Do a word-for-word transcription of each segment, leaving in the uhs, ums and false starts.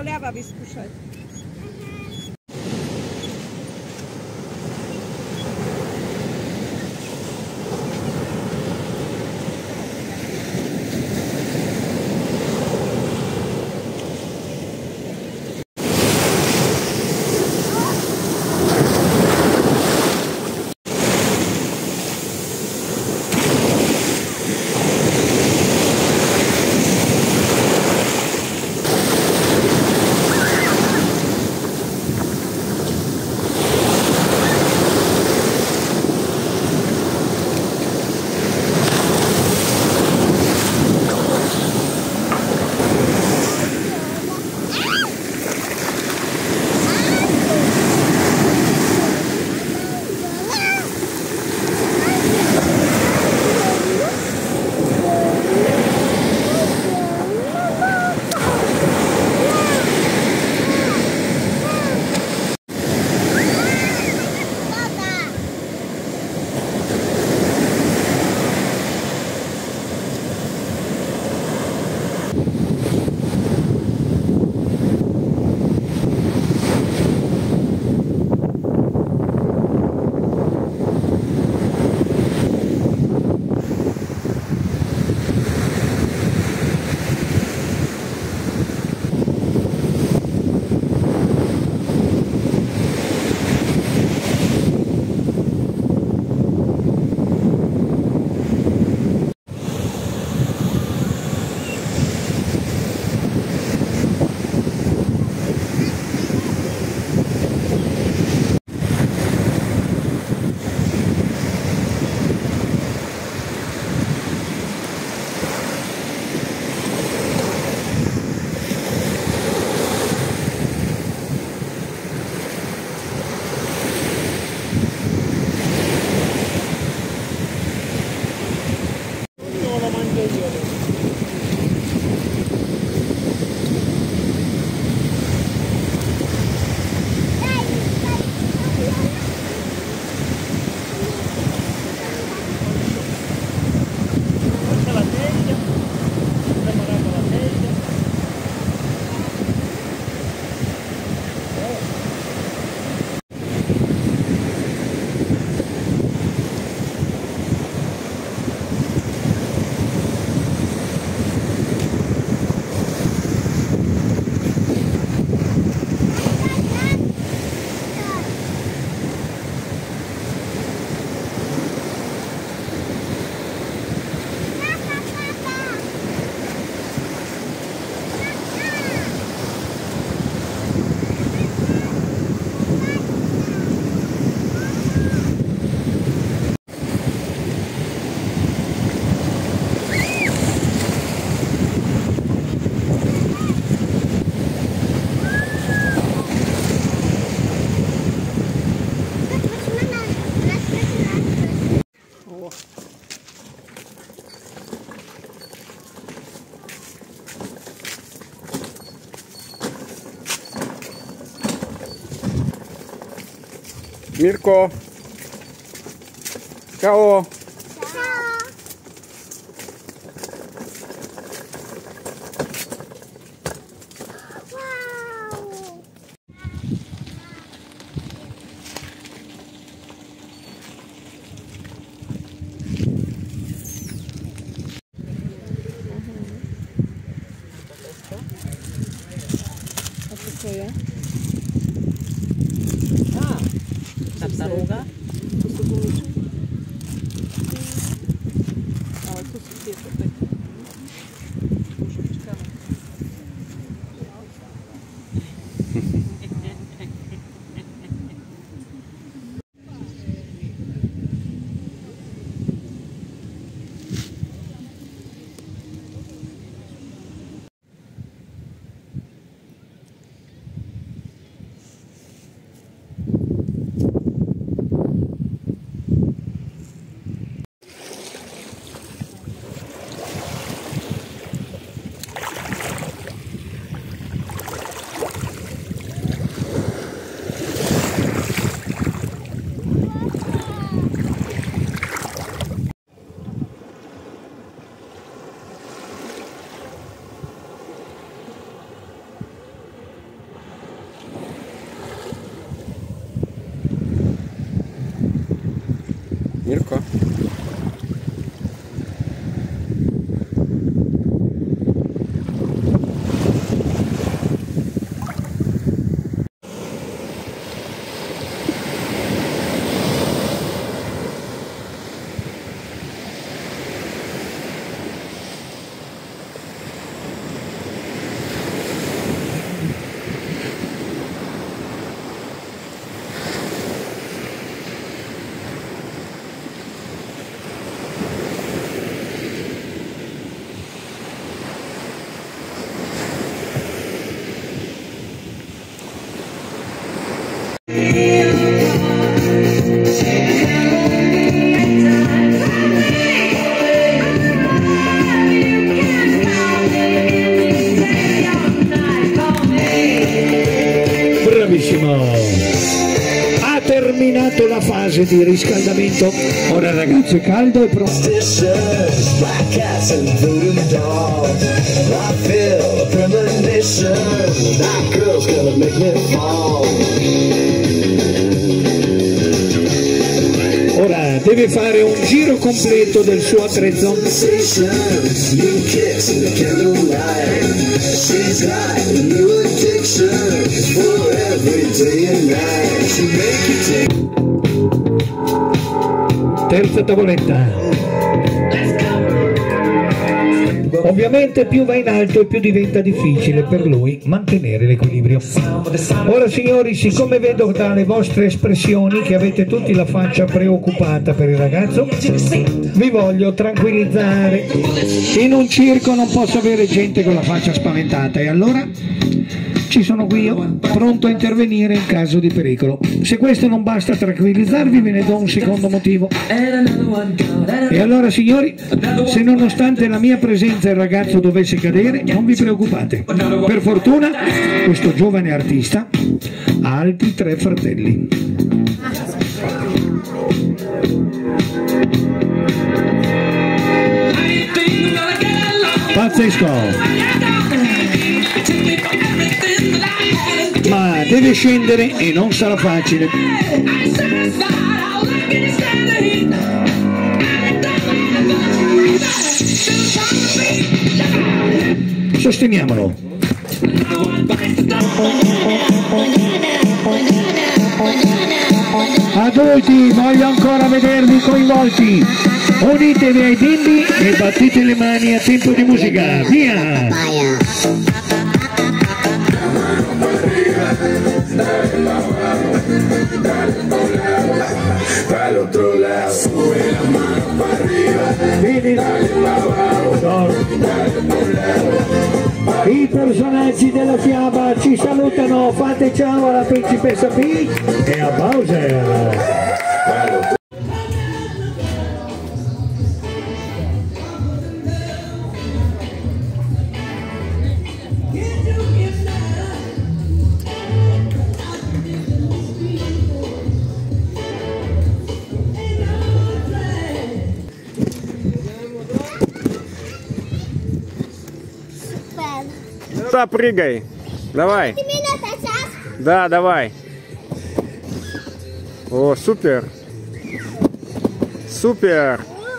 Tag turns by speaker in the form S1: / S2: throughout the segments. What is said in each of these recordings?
S1: soleava vyskúšať.
S2: Mirko. Ciao.
S1: Co je?
S3: A, tartaruga.
S1: To sú gumičky. Ale to sú tieto pekné. Mužička.
S2: Mirko?
S4: Bravissimo, ha terminato la fase di riscaldamento, ora ragazzi è caldo e pronto. Ora deve fare un giro completo del suo attrezzo. Terza tavoletta. Ovviamente più va in alto e più diventa difficile per lui mantenere l'equilibrio. Ora signori, siccome vedo dalle vostre espressioni che avete tutti la faccia preoccupata per il ragazzo, vi voglio tranquillizzare. In un circo non posso avere gente con la faccia spaventata e allora ci sono qui io, pronto a intervenire in caso di pericolo. Se questo non basta a tranquillizzarvi, ve ne do un secondo motivo. E allora signori, se nonostante la mia presenza il ragazzo dovesse cadere, non vi preoccupate. Per fortuna questo giovane artista ha altri tre fratelli. Pazzesco! Ma deve scendere e non sarà facile. Sosteniamolo. Adulti, voglio ancora vedervi coinvolti. Unitevi ai bimbi e battete le mani a tempo di musica. Via!
S5: Dall'altro lato, sube la mano para arriba, dale para abajo,
S4: I personaggi della fiaba ci salutano, fate ciao alla principessa Peach e a Bowser.
S2: Да, прыгай. Давай. Да, давай. О, супер. Супер.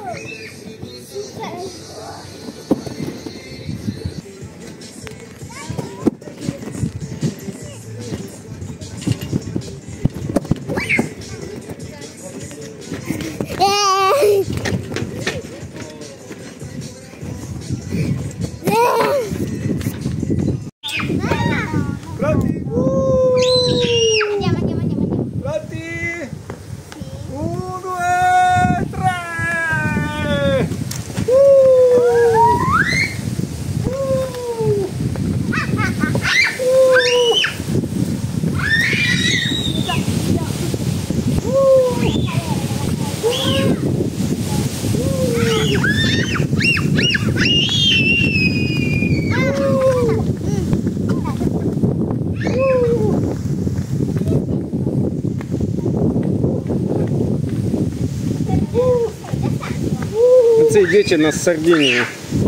S2: Ці діти на Сардинії.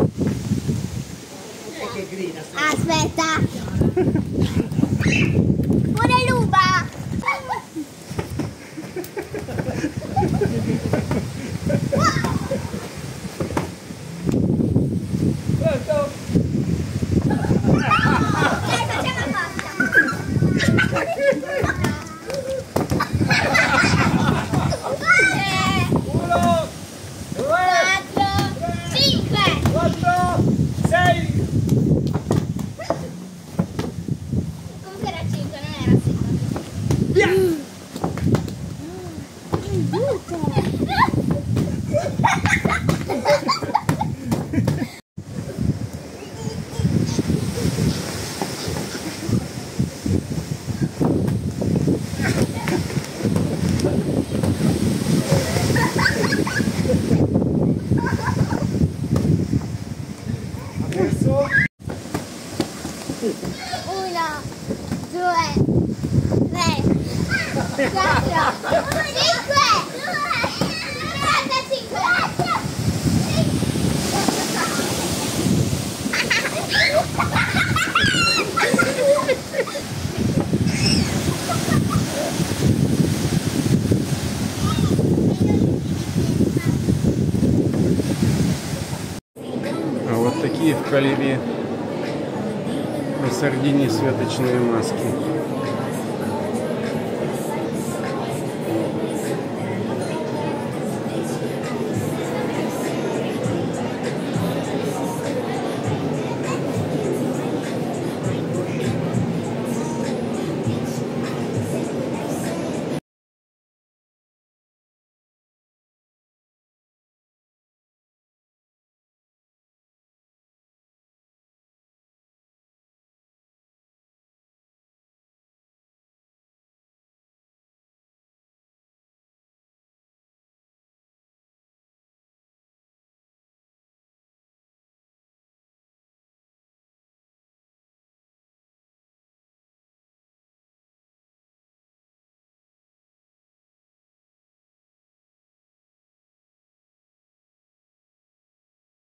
S6: Aspetta. Pure Luba. Uno, due, tre, quattro, cinque, quarantacinque.
S2: А вот такие в Калеве на Сардинии светочные маски.